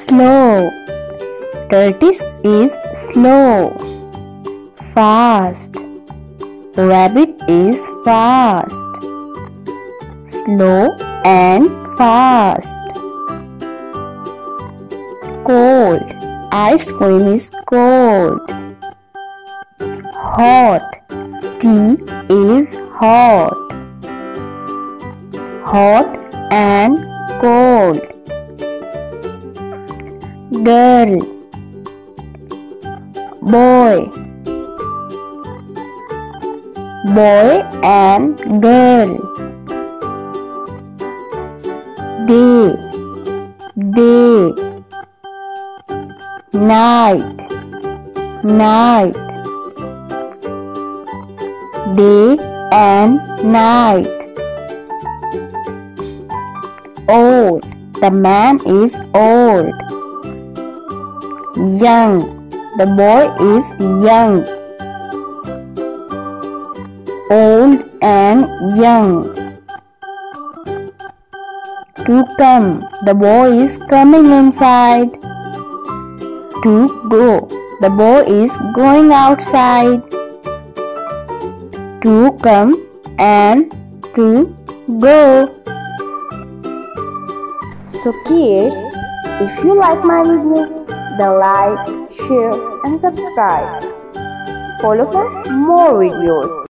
slow. Tortoise is slow. Fast. Rabbit is fast. Slow and fast. Cold. Ice cream is cold. Hot. Tea is hot. Hot and cold. Girl. Boy. Boy and girl. Day. Day. Night. Night. Day and night. Old. The man is old. Young. The boy is young. Old and young. To come. The boy is coming inside. To go. The boy is going outside. To come and to go. So kids, if you like my video, then like, share and subscribe. Follow for more videos.